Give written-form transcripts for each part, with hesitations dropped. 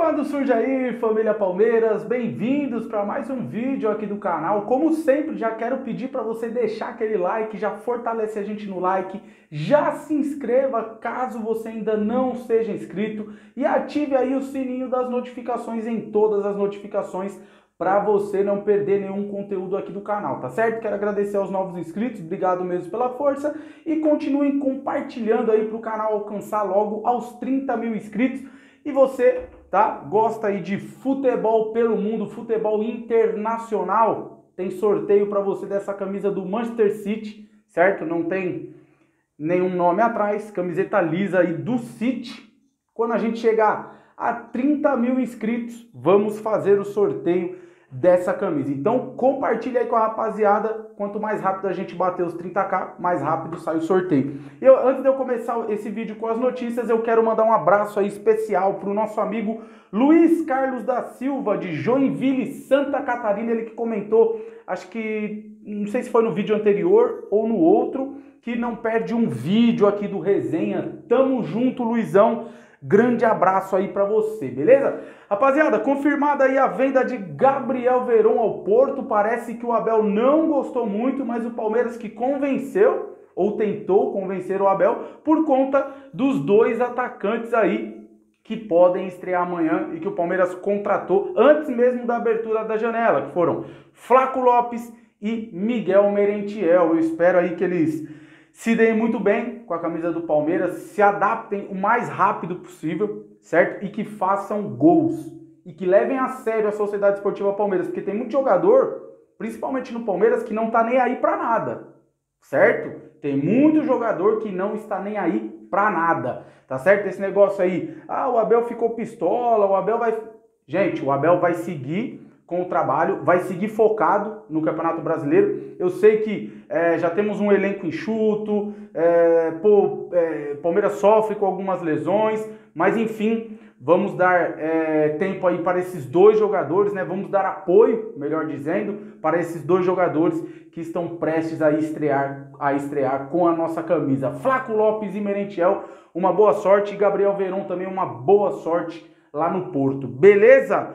Quando surge aí, família Palmeiras, bem-vindos para mais um vídeo aqui do canal. Como sempre, já quero pedir para você deixar aquele like, já fortalecer a gente no like, já se inscreva caso você ainda não seja inscrito e ative aí o sininho das notificações em todas as notificações para você não perder nenhum conteúdo aqui do canal, tá certo? Quero agradecer aos novos inscritos, obrigado mesmo pela força e continuem compartilhando aí para o canal alcançar logo aos 30 mil inscritos. E você, tá? Gosta aí de futebol pelo mundo, futebol internacional? Tem sorteio para você dessa camisa do Manchester City, certo? Não tem nenhum nome atrás, camiseta lisa aí do City. Quando a gente chegar a 30 mil inscritos, vamos fazer o sorteio dessa camisa. Então compartilha aí com a rapaziada, quanto mais rápido a gente bater os 30k, mais rápido sai o sorteio. Antes de eu começar esse vídeo com as notícias, eu quero mandar um abraço aí especial para o nosso amigo Luiz Carlos da Silva, de Joinville, Santa Catarina. Ele que comentou, acho que, não sei se foi no vídeo anterior ou no outro, que não perde um vídeo aqui do Resenha. Tamo junto, Luizão. Grande abraço aí pra você, beleza? Rapaziada, confirmada aí a venda de Gabriel Veron ao Porto. Parece que o Abel não gostou muito, mas o Palmeiras que convenceu, ou tentou convencer o Abel, por conta dos dois atacantes aí que podem estrear amanhã e que o Palmeiras contratou antes mesmo da abertura da janela, que foram Flaco Lopes e Miguel Merentiel. Eu espero aí que eles se deem muito bem com a camisa do Palmeiras, se adaptem o mais rápido possível, certo? E que façam gols. E que levem a sério a Sociedade Esportiva Palmeiras, porque tem muito jogador, principalmente no Palmeiras, que não tá nem aí pra nada, certo? Tem muito jogador que não está nem aí pra nada, tá certo? Esse negócio aí, o Abel ficou pistola, o Abel vai... Gente, o Abel vai seguir com o trabalho, vai seguir focado no Campeonato Brasileiro. Eu sei que já temos um elenco enxuto, Palmeiras sofre com algumas lesões, mas enfim, vamos dar tempo aí para esses dois jogadores, né? Vamos dar apoio, melhor dizendo, para esses dois jogadores que estão prestes a estrear com a nossa camisa. Flaco Lopes e Merentiel, uma boa sorte, e Gabriel Veron também uma boa sorte lá no Porto, beleza?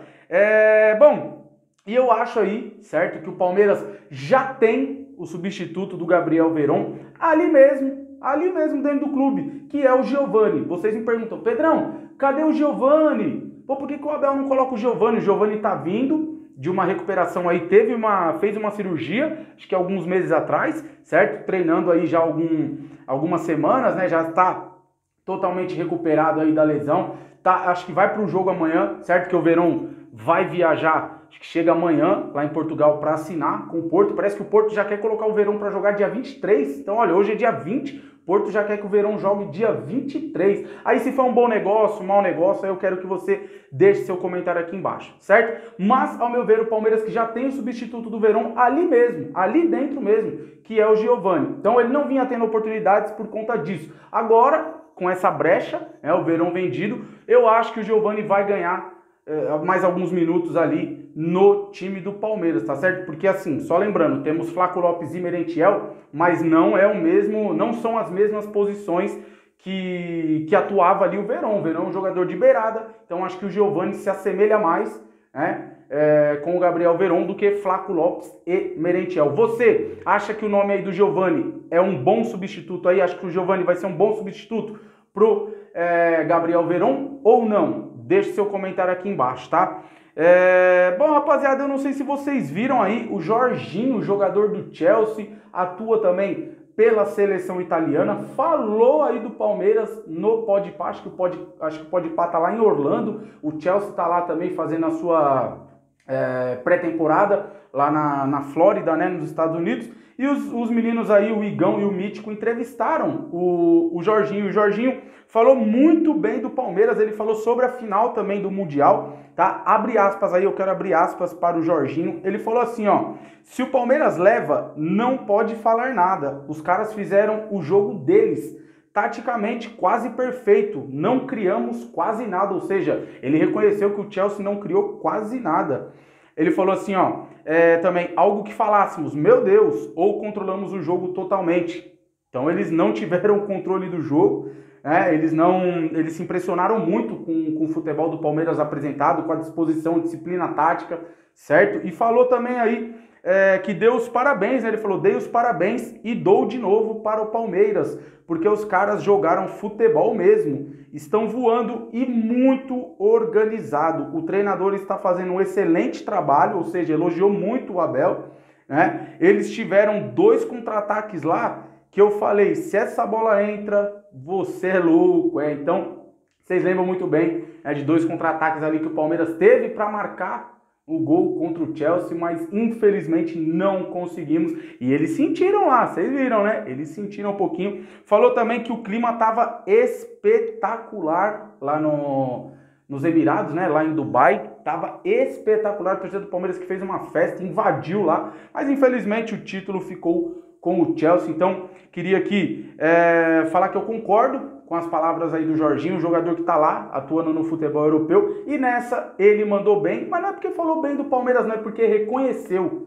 Bom, e eu acho aí, certo, que o Palmeiras já tem o substituto do Gabriel Veron ali mesmo dentro do clube, que é o Giovani. Vocês me perguntam, Pedrão, cadê o Giovani? Por que o Abel não coloca o Giovani? O Giovani tá vindo de uma recuperação aí, fez uma cirurgia, acho que alguns meses atrás, certo? Treinando aí já algumas semanas, né? Já está totalmente recuperado aí da lesão. Acho que vai para o jogo amanhã, certo? Que o Veron vai viajar, acho que chega amanhã lá em Portugal para assinar com o Porto. Parece que o Porto já quer colocar o Veron para jogar dia 23. Então, olha, hoje é dia 20, o Porto já quer que o Veron jogue dia 23. Aí se for um bom negócio, um mau negócio, aí eu quero que você deixe seu comentário aqui embaixo, certo? Mas, ao meu ver, o Palmeiras que já tem o substituto do Veron ali mesmo, ali dentro mesmo, que é o Giovani. Então, ele não vinha tendo oportunidades por conta disso. Agora, com essa brecha, o Veron vendido, eu acho que o Giovani vai ganhar mais alguns minutos ali no time do Palmeiras, tá certo? Porque assim, só lembrando, temos Flaco Lopes e Merentiel, mas não são as mesmas posições que atuava ali o Veron. O Veron é um jogador de beirada, então acho que o Giovani se assemelha mais, né, com o Gabriel Veron do que Flaco Lopes e Merentiel. Você acha que o nome aí do Giovani é um bom substituto aí? Acha que o Giovani vai ser um bom substituto pro Gabriel Veron ou não? Deixe seu comentário aqui embaixo, tá? Bom, rapaziada, eu não sei se vocês viram aí, o Jorginho, jogador do Chelsea, atua também pela seleção italiana, falou aí do Palmeiras no Podpah, acho que o Podpah tá lá em Orlando, o Chelsea tá lá também fazendo a sua pré-temporada lá na Flórida, né, nos Estados Unidos, e os meninos aí, o Igão e o Mítico, entrevistaram o Jorginho. O Jorginho falou muito bem do Palmeiras, ele falou sobre a final também do Mundial, tá? Abre aspas aí, eu quero abrir aspas para o Jorginho. Ele falou assim, ó: se o Palmeiras leva, não pode falar nada. Os caras fizeram o jogo deles, taticamente quase perfeito, não criamos quase nada. Ou seja, ele reconheceu que o Chelsea não criou quase nada. Ele falou assim, ó, também, algo que falássemos, meu Deus, ou controlamos o jogo totalmente. Então eles não tiveram o controle do jogo, né? Eles se impressionaram muito com o futebol do Palmeiras apresentado, com a disposição, disciplina tática, certo? E falou também aí que deu os parabéns, né? Ele falou, dei os parabéns e dou de novo para o Palmeiras, porque os caras jogaram futebol mesmo, estão voando e muito organizado. O treinador está fazendo um excelente trabalho, ou seja, elogiou muito o Abel, né? Eles tiveram 2 contra-ataques lá, que eu falei, se essa bola entra, você é louco. Então, vocês lembram muito bem, né, de 2 contra-ataques ali que o Palmeiras teve para marcar o gol contra o Chelsea, mas infelizmente não conseguimos. E eles sentiram lá, vocês viram, né? Eles sentiram um pouquinho. Falou também que o clima estava espetacular lá nos Emirados, né? Lá em Dubai. Tava espetacular. A torcida do Palmeiras que fez uma festa, invadiu lá. Mas infelizmente o título ficou com o Chelsea. Então, queria aqui falar que eu concordo com as palavras aí do Jorginho, o jogador que tá lá, atuando no futebol europeu, e nessa ele mandou bem, mas não é porque falou bem do Palmeiras, não é porque reconheceu,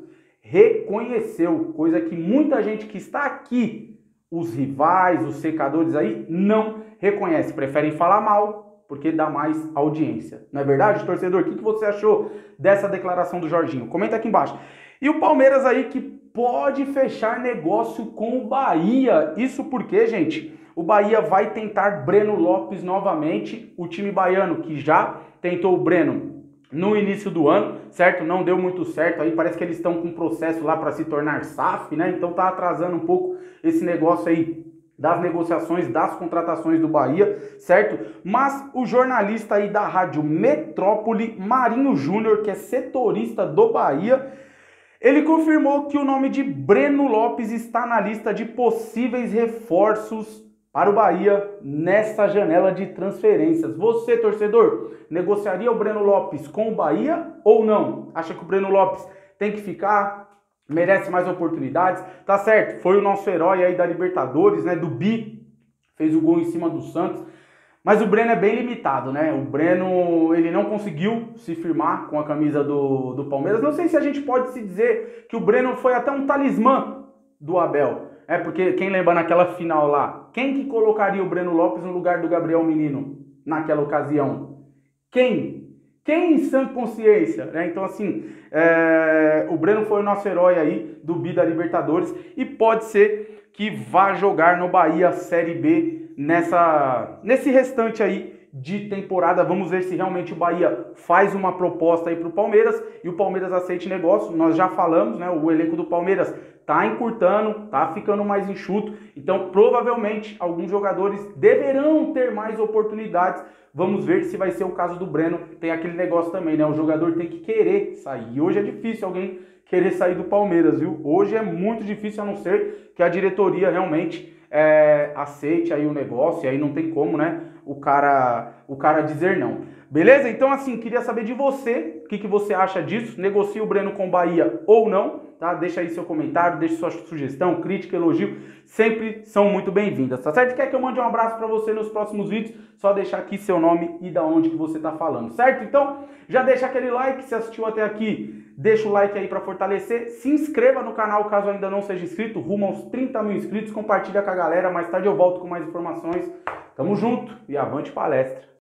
coisa que muita gente que está aqui, os rivais, os secadores aí, não reconhece, preferem falar mal, porque dá mais audiência. Não é verdade, torcedor? O que você achou dessa declaração do Jorginho? Comenta aqui embaixo. E o Palmeiras aí que pode fechar negócio com o Bahia, isso porque, gente, o Bahia vai tentar Breno Lopes novamente, o time baiano que já tentou o Breno no início do ano, certo? Não deu muito certo, aí parece que eles estão com um processo lá para se tornar SAF, né? Então tá atrasando um pouco esse negócio aí das negociações, das contratações do Bahia, certo? Mas o jornalista aí da Rádio Metrópole, Marinho Júnior, que é setorista do Bahia, ele confirmou que o nome de Breno Lopes está na lista de possíveis reforços para o Bahia nessa janela de transferências. Você, torcedor, negociaria o Breno Lopes com o Bahia ou não? Acha que o Breno Lopes tem que ficar? Merece mais oportunidades? Tá certo, foi o nosso herói aí da Libertadores, né? Do Bi, fez o gol em cima do Santos. Mas o Breno é bem limitado, né? O Breno, ele não conseguiu se firmar com a camisa do Palmeiras. Não sei se a gente pode se dizer que o Breno foi até um talismã do Abel. Porque quem lembra naquela final lá, quem que colocaria o Breno Lopes no lugar do Gabriel Menino naquela ocasião? Quem em sã consciência, né? Então assim, o Breno foi o nosso herói aí do Bi da Libertadores e pode ser que vá jogar no Bahia Série B nesse restante aí de temporada. Vamos ver se realmente o Bahia faz uma proposta aí para o Palmeiras e o Palmeiras aceite negócio. Nós já falamos, né? O elenco do Palmeiras tá encurtando, tá ficando mais enxuto, então provavelmente alguns jogadores deverão ter mais oportunidades. Vamos ver se vai ser o caso do Breno. Tem aquele negócio também, né? O jogador tem que querer sair. E hoje é difícil alguém querer sair do Palmeiras, viu? Hoje é muito difícil, a não ser que a diretoria realmente aceite aí o negócio, e aí não tem como, né? O cara dizer não. Beleza? Então, assim, queria saber de você, o que você acha disso? Negocia o Breno com o Bahia ou não? Tá? Deixa aí seu comentário, deixa sua sugestão, crítica, elogio, sempre são muito bem-vindas, tá certo? Quer que eu mande um abraço para você nos próximos vídeos? Só deixar aqui seu nome e da onde que você tá falando, certo? Então, já deixa aquele like, se assistiu até aqui, deixa o like aí para fortalecer, se inscreva no canal caso ainda não seja inscrito, rumo aos 30 mil inscritos, compartilha com a galera, mais tarde eu volto com mais informações. Tamo junto e avante palestra!